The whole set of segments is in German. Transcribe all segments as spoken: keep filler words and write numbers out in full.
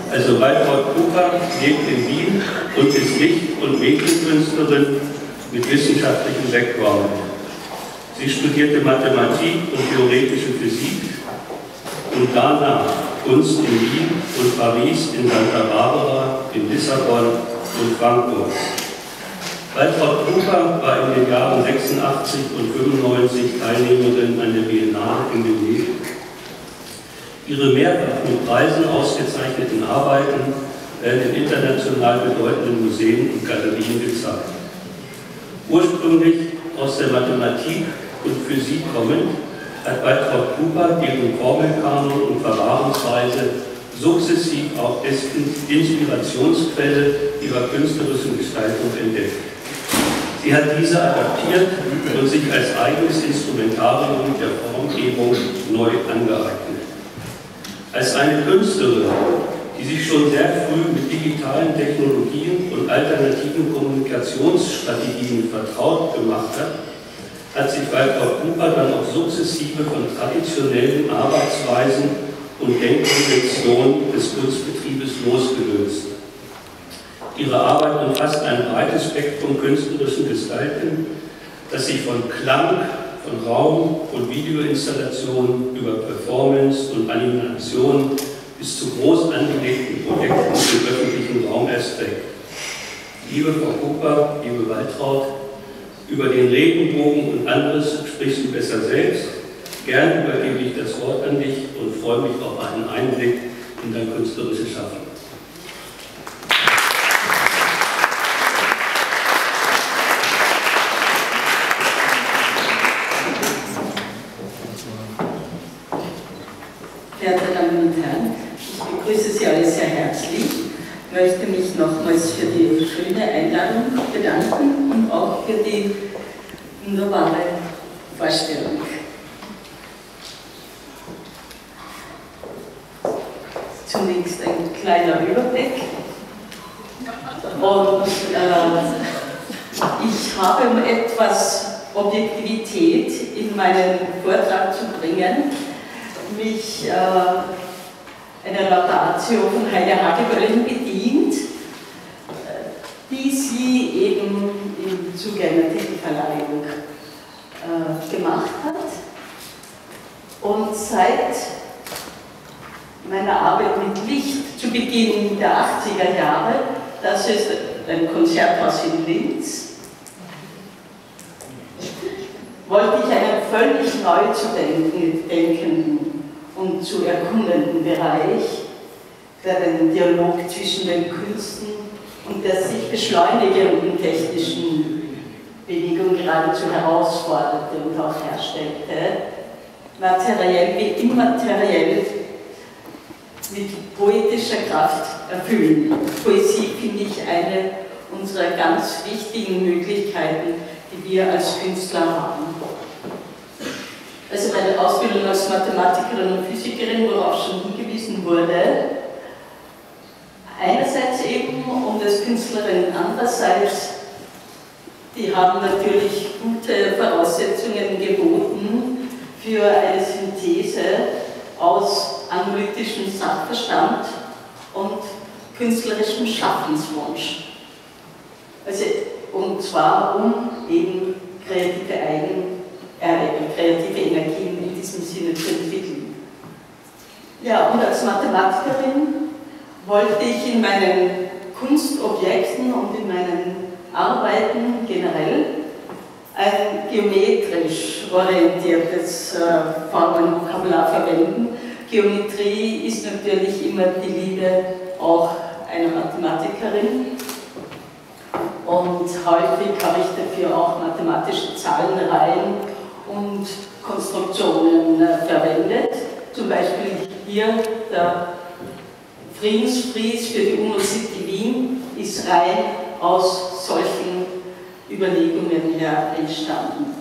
Also Waltraud Cooper lebt in Wien und ist Licht- und Medienkünstlerin mit wissenschaftlichem Background. Sie studierte Mathematik und theoretische Physik und danach Kunst in Wien und Paris, in Santa Barbara, in Lissabon und Frankfurt. Waltraud Cooper war in den Jahren sechsundachtzig und fünfundneunzig Teilnehmerin an der Biennale in Venedig. Ihre mehrfach mit Preisen ausgezeichneten Arbeiten werden in international bedeutenden Museen und Galerien gezeigt. Ursprünglich aus der Mathematik und Physik kommend, hat Waltraud Cooper ihren Formelkanon und Verwahrungsweise sukzessiv auch als Inspirationsquelle ihrer künstlerischen Gestaltung entdeckt. Sie hat diese adaptiert und sich als eigenes Instrumentarium der Formgebung neu angeeignet. Als eine Künstlerin, die sich schon sehr früh mit digitalen Technologien und alternativen Kommunikationsstrategien vertraut gemacht hat, hat sich Waltraud Cooper dann auch sukzessive von traditionellen Arbeitsweisen und Denkkonventionen des Kunstbetriebes losgelöst. Ihre Arbeit umfasst ein breites Spektrum künstlerischen Gestalten, das sich von Klang, von Raum- und Videoinstallationen über Performance und Animation bis zu groß angelegten Projekten im öffentlichen Raum erstreckt. Liebe Frau Cooper, liebe Waltraud, über den Regenbogen und anderes sprichst du besser selbst. Gerne übergebe ich das Wort an dich und freue mich auf einen Einblick in dein künstlerisches Schaffen. Verehrte Damen und Herren, ich begrüße Sie alle sehr herzlich. Ich möchte mich nochmals für die schöne Einladung bedanken und auch für die wunderbare Vorstellung. Zunächst ein kleiner Überblick. Und äh, ich habe, um etwas Objektivität in meinen Vortrag zu bringen, mich äh, einer Laudatio von Heine Hageböllin bedient, die sie eben im Zuge einer Titelverleihung äh, gemacht hat. Und seit meiner Arbeit mit Licht zu Beginn der achtziger Jahre, das ist ein Konzerthaus in Linz, wollte ich einen völlig neu zu denken, denkenden und zu erkundenden Bereich, der den Dialog zwischen den Künsten und der sich beschleunigenden technischen Bewegung geradezu herausforderte und auch herstellte, materiell wie immateriell mit poetischer Kraft erfüllen. Poesie finde ich eine unserer ganz wichtigen Möglichkeiten, die wir als Künstler haben. Also meine Ausbildung als Mathematikerin und Physikerin, worauf schon hingewiesen wurde, einerseits eben um das Künstlerin, andererseits, die haben natürlich gute Voraussetzungen geboten für eine Synthese aus analytischem Sachverstand und künstlerischem Schaffenswunsch. Also, und zwar um eben kreative Eigen Äh, kreative Energien in diesem Sinne zu entwickeln. Ja, und als Mathematikerin wollte ich in meinen Kunstobjekten und in meinen Arbeiten generell ein geometrisch orientiertes äh, Formenvokabular verwenden. Geometrie ist natürlich immer die Liebe auch einer Mathematikerin. Und häufig habe ich dafür auch mathematische Zahlenreihen und Konstruktionen äh, verwendet. Zum Beispiel hier der Friedensfries für die UNO City Wien ist rein aus solchen Überlegungen her entstanden.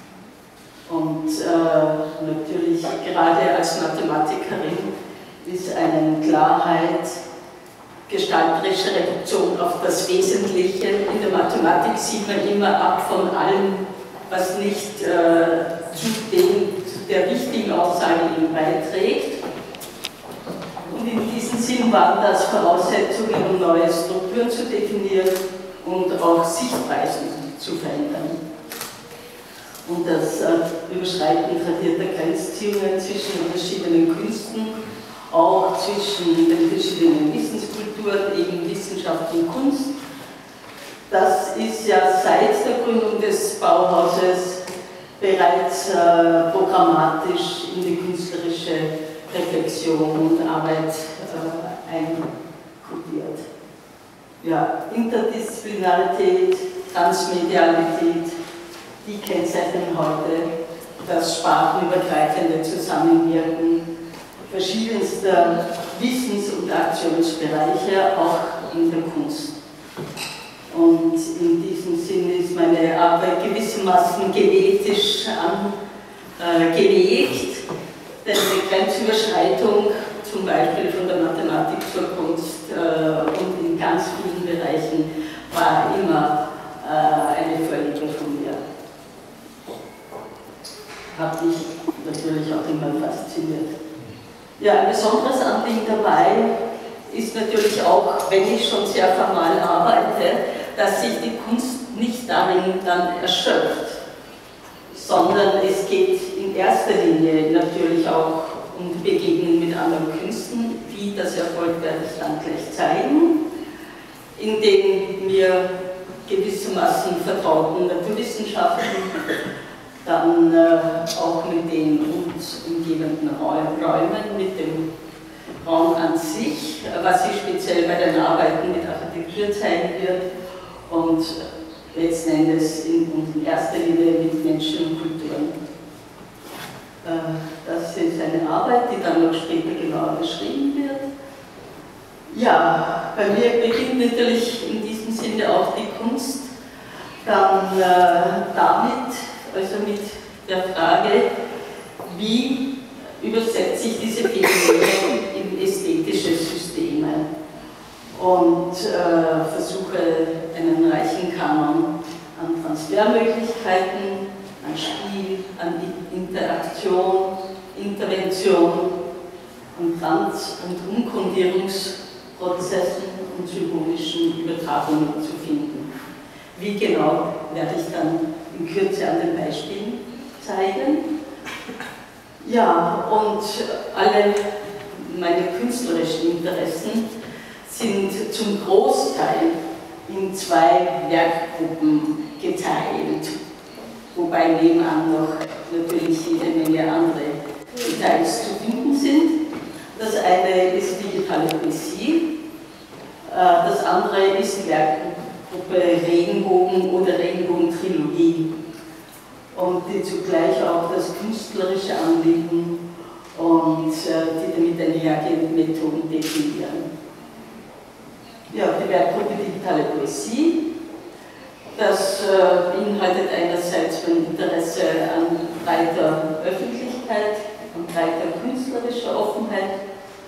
Und äh, natürlich gerade als Mathematikerin ist eine Klarheit, gestalterische Reduktion auf das Wesentliche. In der Mathematik sieht man immer ab von allem, was nicht äh, zu, den, zu der wichtigen Aussage eben beiträgt. Und in diesem Sinn waren das Voraussetzungen, um neue Strukturen zu definieren und auch Sichtweisen zu verändern. Und das äh, Überschreiten tradierter Grenzziehungen zwischen den verschiedenen Künsten, auch zwischen den verschiedenen Wissenskulturen, eben Wissenschaft und Kunst, das ist ja seit der Gründung des Bauhauses bereits äh, programmatisch in die künstlerische Reflexion und Arbeit äh, einkodiert. Ja, Interdisziplinarität, Transmedialität, die kennzeichnen heute das sprachenübergreifende Zusammenwirken verschiedenster Wissens- und Aktionsbereiche, auch in der Kunst. Und in diesem Sinne ist meine Arbeit gewissermaßen genetisch angelegt, denn die Grenzüberschreitung, zum Beispiel von der Mathematik zur Kunst äh, und in ganz vielen Bereichen, war immer äh, eine Vorliebe von mir. Hat mich natürlich auch immer fasziniert. Ja, ein besonderes Anliegen dabei ist natürlich auch, wenn ich schon sehr formal arbeite, dass sich die Kunst nicht darin dann erschöpft, sondern es geht in erster Linie natürlich auch um die Begegnung mit anderen Künsten, wie das Erfolg werde ich dann gleich zeigen, in den mir gewissermaßen vertrauten Naturwissenschaften, dann äh, auch mit den uns umgebenden Räumen, mit dem Raum an sich, was sich speziell bei den Arbeiten mit Architektur zeigen wird und letzten Endes in, in erster Linie mit Menschen und Kulturen. Äh, das ist eine Arbeit, die dann noch später genauer beschrieben wird. Ja, bei mir beginnt natürlich in diesem Sinne auch die Kunst dann äh, damit, also mit der Frage, wie übersetze ich diese Phänomene in ästhetische Systeme und äh, versuche einen reichen Kanon an Transfermöglichkeiten, an Spiel, an Interaktion, Intervention, an Trans- und Umkodierungsprozessen und symbolischen Übertragungen zu finden. Wie genau, werde ich dann in Kürze an den Beispielen zeigen. Ja, und alle meine künstlerischen Interessen sind zum Großteil in zwei Werkgruppen geteilt, wobei nebenan noch natürlich jede Menge andere Details zu finden sind. Das eine ist digitale Poesie, das andere ist die Werkgruppe Regenbogen oder Regenbogen-Trilogie, und die zugleich auch das künstlerische Anliegen und die damit einhergehenden Methoden definieren. Ja, die Werkgruppe digitale Poesie, das äh, beinhaltet einerseits mein Interesse an breiter Öffentlichkeit, an breiter künstlerischer Offenheit,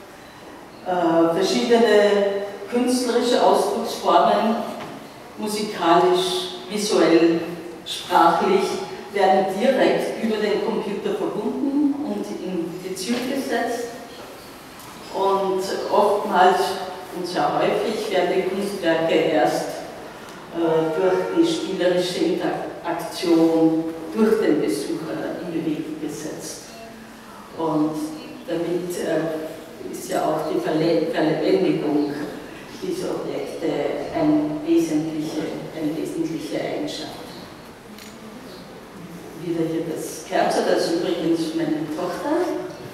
äh, verschiedene künstlerische Ausdrucksformen, musikalisch, visuell, sprachlich, werden direkt über den Computer verbunden und in Beziehung gesetzt, und oftmals und sehr häufig werden die Kunstwerke erst äh, durch die spielerische Interaktion durch den Besucher in Bewegung gesetzt. Und damit äh, ist ja auch die Verlebendigung dieser Objekte eine wesentliche, eine wesentliche Eigenschaft. Wieder hier das Kerzer, das ist übrigens meine Tochter.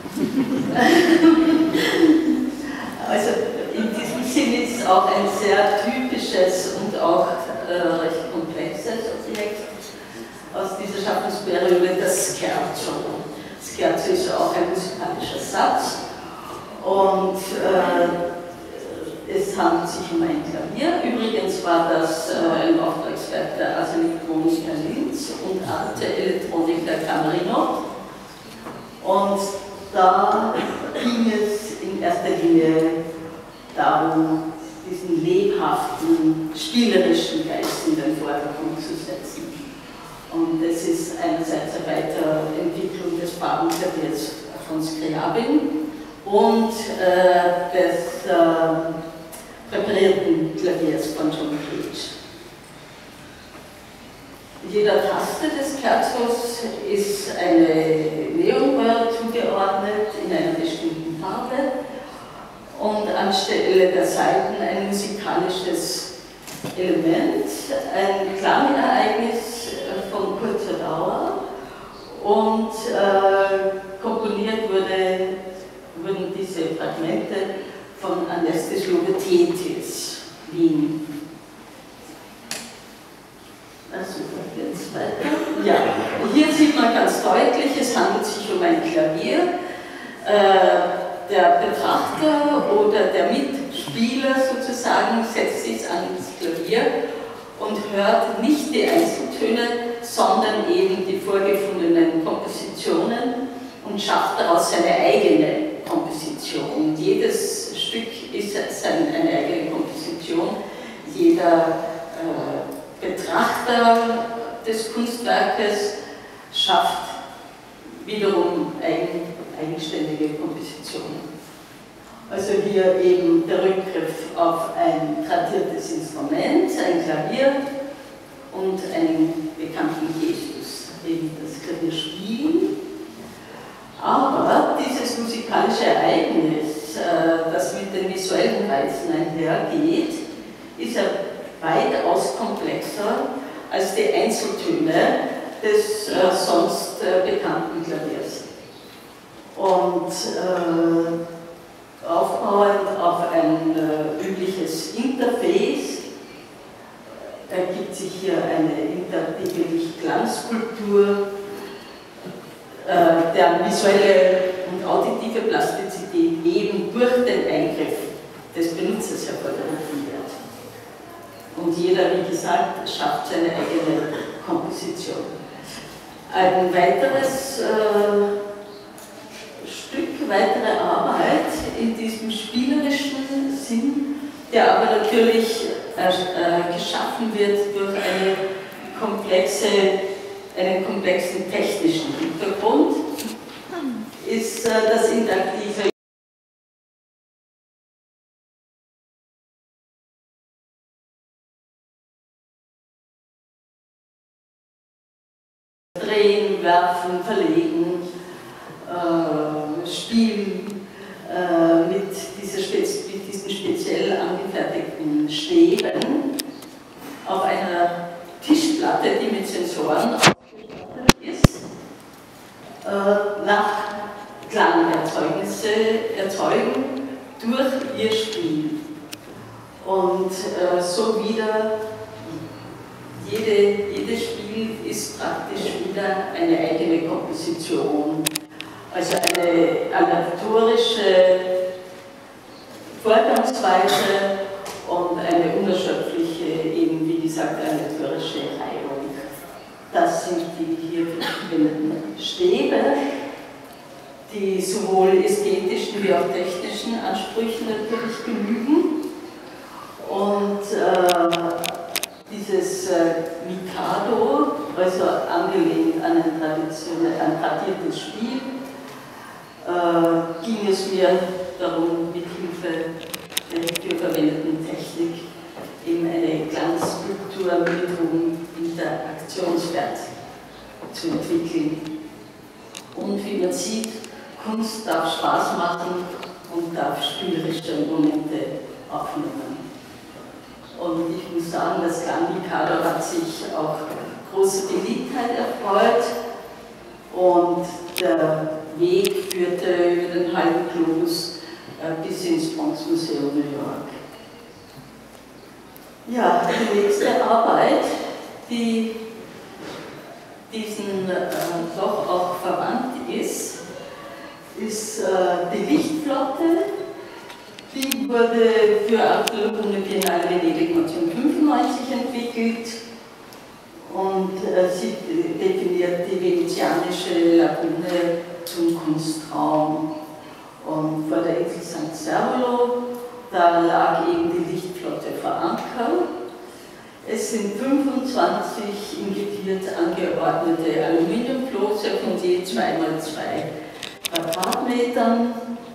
Also in diesem Sinn ist es auch ein sehr typisches und auch äh, recht komplexes Objekt aus dieser Schaffensperiode, das Scherzo. Scherzo ist auch ein musikalischer Satz, und äh, es handelt sich um ein Klavier. Übrigens war das äh, ein Auftragswerk der Ars Electronica Linz und Arte Electronica Camerino. Und da ging es in erster Linie darum, diesen lebhaften, spielerischen Geist in den Vordergrund zu setzen. Und es ist einerseits eine Weiterentwicklung des Farbenklaviers von Scriabin und äh, des äh, präparierten Klaviers von John Cage. Jeder Taste des Scherzos ist eine Neonröhre zugeordnet in einer bestimmten Farbe und anstelle der Saiten ein musikalisches Element, ein Klangereignis von kurzer Dauer und äh, komponiert wurde, wurden diese Fragmente von Anestis Logothetis, Wien. Also, jetzt weiter. Ja, hier sieht man ganz deutlich, es handelt sich um ein Klavier. Äh, der Betrachter oder der Mitspieler sozusagen setzt sich ans Klavier und hört nicht die Einzeltöne, sondern eben die vorgefundenen Kompositionen und schafft daraus seine eigene Komposition. Jedes Stück ist eine eigene Komposition. Jeder äh, Betrachter des Kunstwerkes schafft wiederum eigen, eigenständige Kompositionen. Also hier eben der Rückgriff auf ein tradiertes Instrument, ein Klavier und einen bekannten Gestus, eben das Klavierspielen. Aber dieses musikalische Ereignis, das mit den visuellen Reizen einhergeht, ist ja weitaus komplexer als die Einzeltöne des äh, sonst äh, bekannten Klaviers. Und äh, aufbauend auf ein äh, übliches Interface ergibt sich hier eine interartikuliche Klangskulptur, äh, deren visuelle und auditive Plastizität eben durch den Eingriff des Benutzers hervorgerufen wird. Und jeder, wie gesagt, schafft seine eigene Komposition. Ein weiteres äh, Stück, weitere Arbeit in diesem spielerischen Sinn, der aber natürlich äh, äh, geschaffen wird durch eine komplexe, einen komplexen technischen Hintergrund, ist äh, das interaktive Drehen, Werfen, Verlegen, äh, Spielen äh, mit, dieser Spez mit diesen speziell angefertigten Stäben auf einer Tischplatte, die mit Sensoren ausgestattet ist, äh, nach Klangerzeugnisse erzeugen durch ihr Spiel. Und äh, so wieder jede, jedes Spiel ist praktisch wieder eine eigene Komposition, also eine aleatorische Vorgangsweise und eine unerschöpfliche, eben wie gesagt, aleatorische Reihung. Das sind die hier verwendeten Stäbe, die sowohl ästhetischen wie auch technischen Ansprüchen natürlich genügen. Und äh, dieses äh, Mikado, also angelehnt an ein, traditionell, ein tradiertes Spiel, äh, ging es mir darum, mit Hilfe der hierfür verwendeten Technik eben eine Glanzskulptur mit hohem Interaktionswert zu entwickeln. Und wie man sieht, Kunst darf Spaß machen und darf spielerische Momente aufnehmen. Und ich muss sagen, das Klangmikado hat sich auch große Beliebtheit erfreut und der Weg führte über den halben Globus äh, bis ins Bronx Museum New York. Ja, die nächste Arbeit, die diesen äh, doch auch verwandt ist, ist äh, die Lichtflotte. Die wurde für Abgelungene Biennale Venedig neunzehnhundertfünfundneunzig entwickelt und äh, sie definiert die venezianische Lagune zum Kunstraum. Und vor der Insel San Servolo, da lag eben die Lichtflotte vor Anker. Es sind fünfundzwanzig in Geviert angeordnete Aluminiumflosse von je zwei mal zwei Quadratmetern.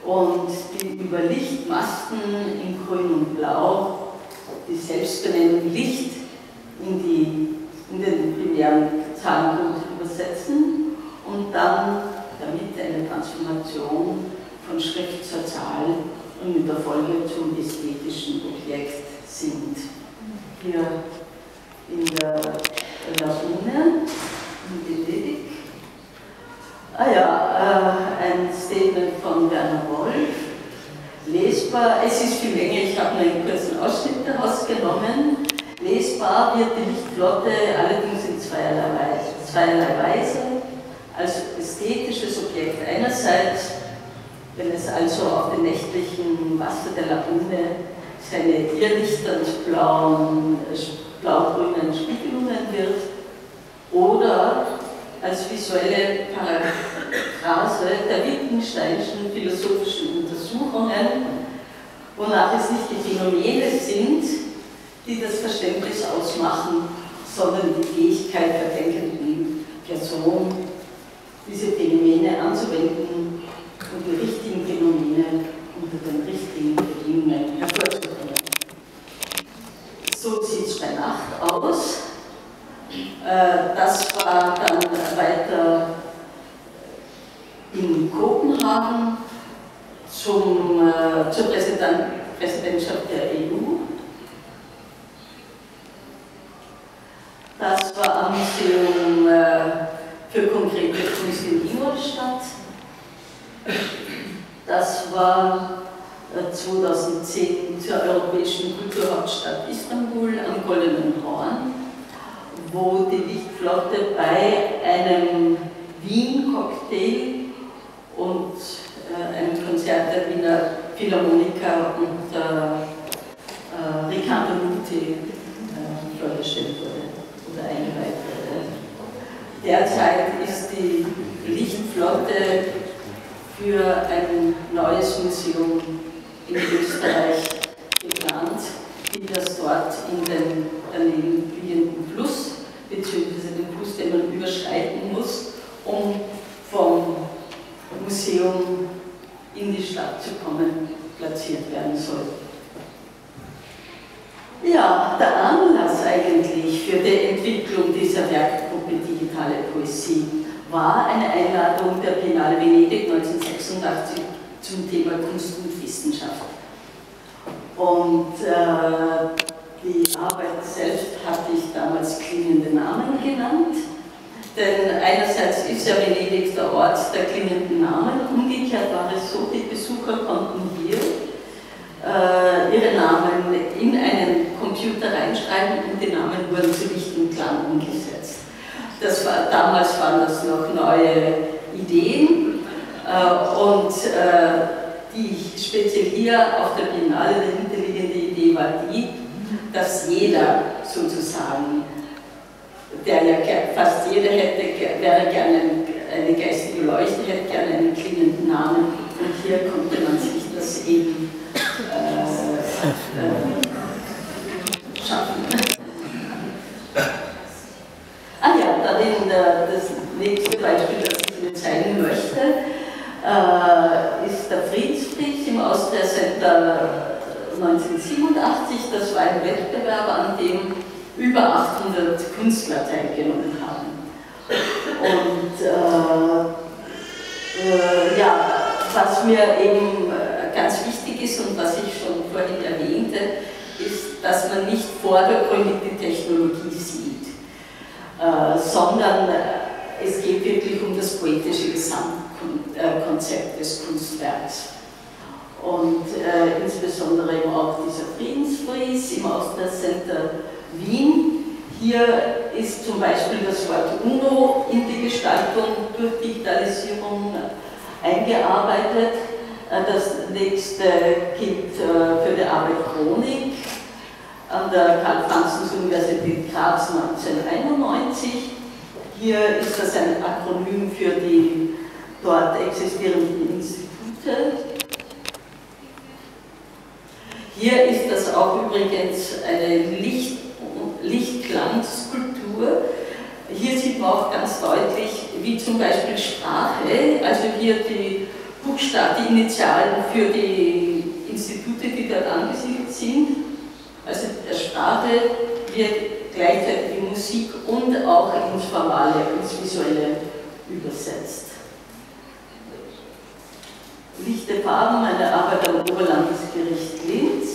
und die über Lichtmasten in Grün und Blau, die Selbstbenennung Licht in, die, in den primären Zahlencode übersetzen und dann damit eine Transformation von Schrift zur Zahl und mit der Folge zum ästhetischen Objekt sind. Hier in der Lagune, in Venedig. Ah ja, äh, ein Statement von Werner Wolf. Lesbar, es ist viel länger, ich habe nur einen kurzen Ausschnitt daraus genommen. Lesbar wird die Lichtflotte allerdings in zweierlei Weise, zweierlei Weise als ästhetisches Objekt einerseits, wenn es also auf den nächtlichen Wasser der Lagune seine irrlichternd blauen, blau-grünen Spiegelungen wird, oder als visuelle Paraphrase der Wittgensteinischen philosophischen Untersuchungen, wonach es nicht die Phänomene sind, die das Verständnis ausmachen, sondern die Fähigkeit der denkenden Person, diese Phänomene anzuwenden und die richtigen Phänomene unter den richtigen Bedingungen hervorzubringen. So sieht es bei Nacht aus. Das war dann weiter in Kopenhagen zum, zur Präsidentschaft der E U. Das war am Museum für konkrete Kunst in Ingolstadt. Das war zweitausendzehn zur Europäischen Kulturhauptstadt Istanbul am Goldenen Horn, wo die Lichtflotte bei einem Wien-Cocktail und äh, einem Konzert der Wiener Philharmoniker und äh, Riccardo Muti äh, vorgestellt wurde oder eingeweiht wurde. Derzeit ist die Lichtflotte für ein neues Museum in Österreich geplant, wie das dort in den daneben liegenden Fluss beziehungsweise den Fluss, den man überschreiten muss, um vom Museum in die Stadt zu kommen, platziert werden soll. Ja, der Anlass eigentlich für die Entwicklung dieser Werkgruppe Digitale Poesie war eine Einladung der Biennale Venedig neunzehnhundertsechsundachtzig zum Thema Kunst und Wissenschaft. Und äh, die Arbeit selbst hatte ich damals klingende Namen genannt, denn einerseits ist ja Venedig der Ort der klingenden Namen, umgekehrt war es so, die Besucher konnten hier äh, ihre Namen in einen Computer reinschreiben und die Namen wurden zu Licht und Klang umgesetzt. Das war, damals waren das noch neue Ideen äh, und äh, die speziell hier auf der Biennale dahinterliegende Idee war die, dass jeder sozusagen, der ja fast jeder hätte, wäre gerne eine geistige Leuchte, hätte gerne einen klingenden Namen und hier konnte man sich das eben äh, äh, schaffen. Ah ja, darin äh, das nächste Beispiel, das ich Ihnen zeigen möchte, äh, ist der Friedensbrief im Austria Center neunzehnhundertsiebenundachtzig. Das war ein Wettbewerb, an dem über achthundert Künstler teilgenommen haben. Und äh, äh, ja, was mir eben ganz wichtig ist und was ich schon vorhin erwähnte, ist, dass man nicht vordergründig die Technologie sieht, äh, sondern äh, es geht wirklich um das poetische Gesamtkonzept des Kunstwerks. Und äh, insbesondere eben auch dieser Friedensfries im Austria Center Wien. Hier ist zum Beispiel das Wort UNO in die Gestaltung durch Digitalisierung eingearbeitet. Das nächste gilt für die Arbeit Chronik an der Karl-Franzens-Universität Graz neunzehnhunderteinundneunzig. Hier ist das ein Akronym für die dort existierenden Institute. Hier ist das auch übrigens eine Licht- Lichtglanzskulptur. Hier sieht man auch ganz deutlich, wie zum Beispiel Sprache, also hier die Buchstaben, die Initialen für die Institute, die dort angesiedelt sind. Also der Sprache wird gleichzeitig in Musik und auch ins Formale, ins Visuelle übersetzt. Lichte Farben, eine Arbeit am Oberlandesgericht Linz.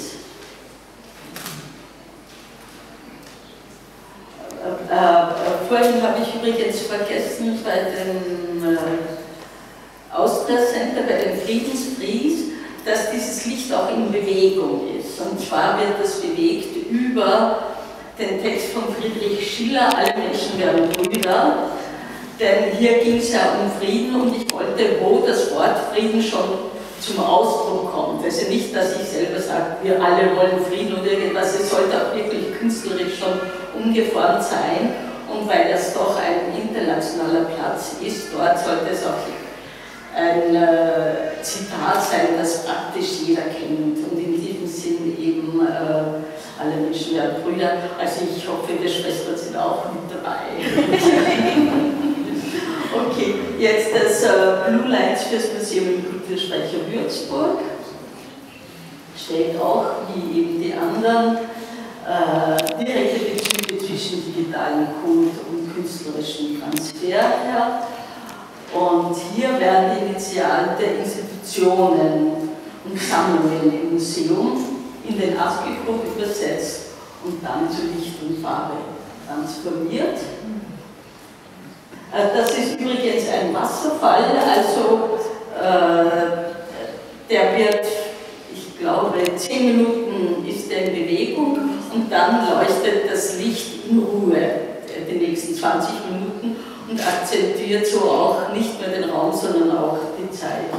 Äh, äh, vorhin habe ich übrigens vergessen, bei dem äh, Austria Center, bei dem Friedensfries, dass dieses Licht auch in Bewegung ist. Und zwar wird das bewegt über den Text von Friedrich Schiller, alle Menschen werden Brüder. Denn hier ging es ja um Frieden und ich wollte, wo das Wort Frieden schon zum Ausdruck kommt. Also nicht, dass ich selber sage, wir alle wollen Frieden oder irgendwas, es sollte auch wirklich künstlerisch schon umgeformt sein. Und weil das doch ein internationaler Platz ist, dort sollte es auch ein äh, Zitat sein, das praktisch jeder kennt. Und in diesem Sinn eben äh, alle Menschen werden Brüder. Also ich hoffe, die Schwestern sind auch mit dabei. Okay, jetzt das äh, Blue Lights fürs Museum im Kulturspeicher Würzburg. Stellt auch, wie eben die anderen, äh, direkte Bezüge zwischen digitalen Kult und künstlerischem Transfer her. Und hier werden die Initialen der Institutionen und Sammlungen im Museum in den ASCII-Code übersetzt und dann zu Licht und Farbe transformiert. Das ist übrigens ein Wasserfall, also äh, der wird, ich glaube, zehn Minuten ist er in Bewegung und dann leuchtet das Licht in Ruhe die nächsten zwanzig Minuten und akzentuiert so auch nicht nur den Raum, sondern auch die Zeit.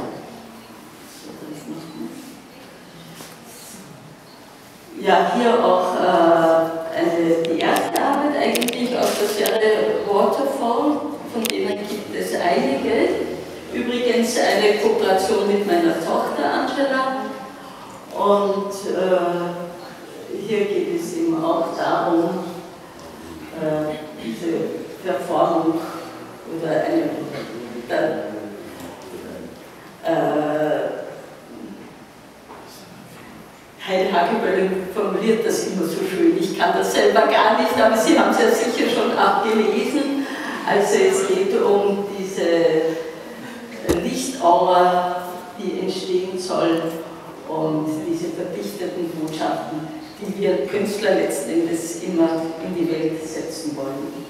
Ja, hier auch äh, eine, die erste Arbeit eigentlich aus der Serie Waterfall, von denen gibt es einige. Übrigens eine Kooperation mit meiner Tochter Angela. Und äh, hier geht es eben auch darum, äh, diese Verformung oder eine da, äh, Heide Hageböll formuliert das immer so schön. Ich kann das selber gar nicht, aber Sie haben es ja sicher schon abgelesen. Also es geht um diese Lichtaura, die entstehen soll und diese verdichteten Botschaften, die wir Künstler letzten Endes immer in die Welt setzen wollen.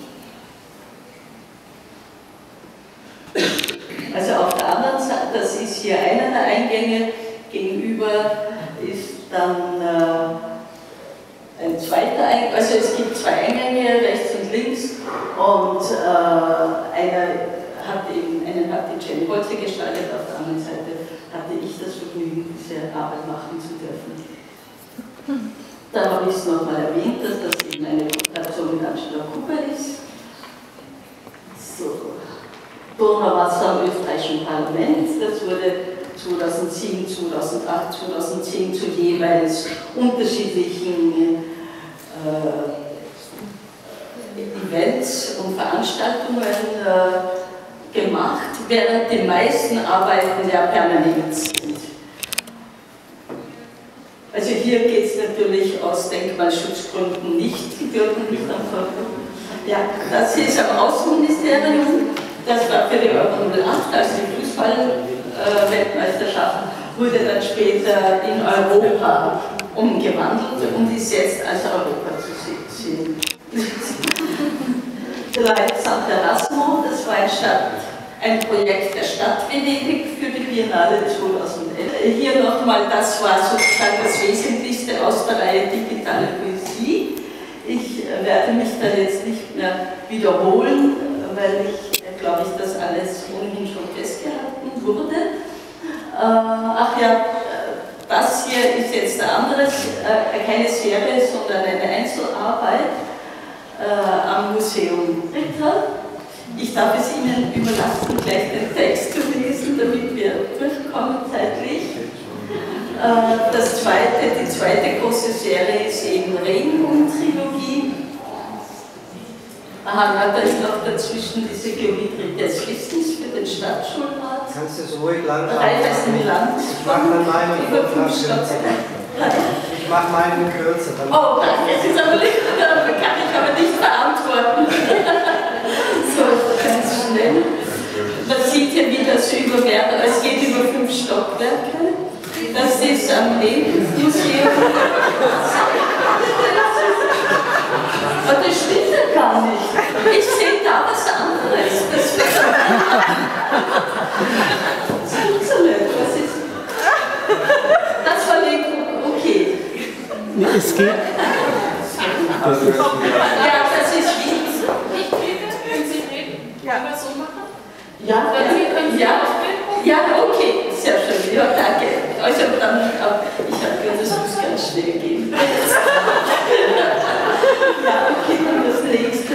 Also auf der anderen Seite, das ist hier einer der Eingänge, gegenüber ist dann äh, ein zweiter Eingang, also es gibt zwei Eingänge, rechts und links, und äh, einer hat eben, einen hat die Jenny Holze gestaltet, auf der anderen Seite hatte ich das Vergnügen, diese Arbeit machen zu dürfen. Da habe ich es nochmal erwähnt, dass das eben eine Kooperation mit Angela Cooper ist. So. Donauwasser am österreichischen Parlament, das wurde zweitausendsieben, zweitausendacht, zweitausendzehn zu jeweils unterschiedlichen äh, Events und Veranstaltungen äh, gemacht, während die meisten Arbeiten ja permanent sind. Also hier geht es natürlich aus Denkmalschutzgründen nicht, die dürfen nicht am Vorfeld. Ja, das hier ist am Außenministerium, das war für die Euro null acht, also die Fußball-Weltmeisterschaften, wurde dann später in Europa umgewandelt und ist jetzt als Europa zu sehen. San Erasmo, das war ein, Stadt, ein Projekt der Stadt Venedig für die Biennale zweitausendelf. Hier nochmal, das war sozusagen das Wesentlichste aus der Reihe Digitale Poesie. Ich werde mich da jetzt nicht mehr wiederholen, weil ich, glaube ich, das alles ohnehin schon festgehalten wurde. Äh, ach ja, das hier ist jetzt ein anderes, äh, keine Serie, sondern eine Einzelarbeit äh, am Museum Ritter. Ich darf es Ihnen überlassen, gleich den Text zu lesen, damit wir durchkommen zeitlich. Äh, das zweite, die zweite große Serie ist eben Regenbogen-Trilogie. Aha, da ist noch dazwischen diese Geometrie des Wissens für den Stadtschulrat. Kannst du so ruhig lang Raiffeisen Land. Ich mache dann meinen Vortrag kürzer. Ich mache meinen kürzer. Oh, das ist aber nicht, kann ich aber nicht verantworten. So, ganz schnell. Man sieht hier, wie das über mehrere, es geht über fünf Stockwerke. Das ist am Lebensmuseum. Aber das stimmt ja gar nicht. Ich sehe da was anderes. Das ist so nett. Was ist? Das war die, okay. Es geht. Ja, das ist wichtig. Nicht reden, können Sie reden? Ja. Können wir so machen? Ja, ja, ja, ja, okay, sehr schön. Ja, danke. Also dann, ich habe gehört, das muss ganz schnell gehen. Ja, okay, dann das nächste.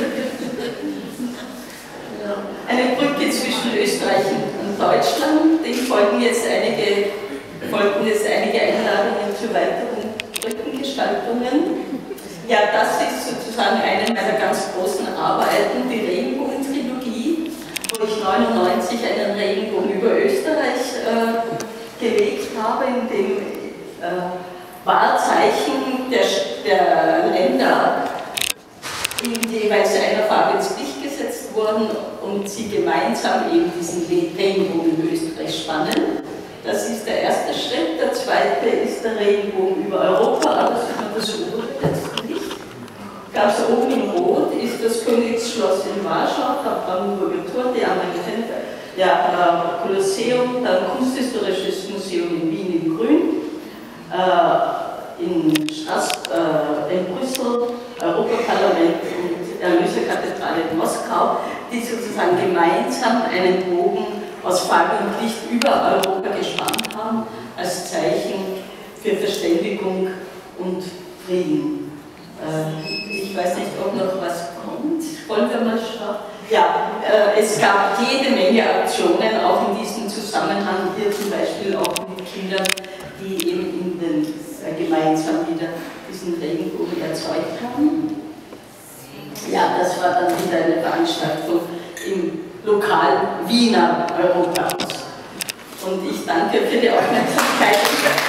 Eine Brücke zwischen Österreich und Deutschland. Dem folgen jetzt einige, folgen jetzt einige Einladungen zu weiteren Brückengestaltungen. Ja, das ist sozusagen eine meiner ganz großen Arbeiten, die Regenbogen-Trilogie, wo ich neunundneunzig einen Regenbogen über Österreich äh, gelegt habe, in dem äh, Wahrzeichen der, der Länder in jeweils einer Farbe ins Licht gesetzt wurden und sie gemeinsam eben diesen Regenbogen in Österreich spannen. Das ist der erste Schritt. Der zweite ist der Regenbogen über Europa, aber das ist nur das obere jetzt nicht. Ganz oben in Rot ist das Königsschloss in Warschau, der Brandenburger Tor, die anderen ja, Kolosseum, dann Kunsthistorisches Museum in Wien in Grün, äh, in, Straß, äh, in Brüssel, Europaparlament und Erlöserkathedrale in Moskau, die sozusagen gemeinsam einen Bogen aus Farbe und Licht über Europa gespannt haben, als Zeichen für Verständigung und Frieden. Äh, ich weiß nicht, ob noch was kommt. Wollen wir mal schauen? Ja, äh, es gab jede Menge Aktionen, auch in diesem Zusammenhang, hier zum Beispiel auch mit Kindern, die eben in den, äh, gemeinsam wieder diesen Regenbogen erzeugt haben. Ja, das war dann wieder eine Veranstaltung im lokal Wiener Europahaus. Und ich danke für die Aufmerksamkeit.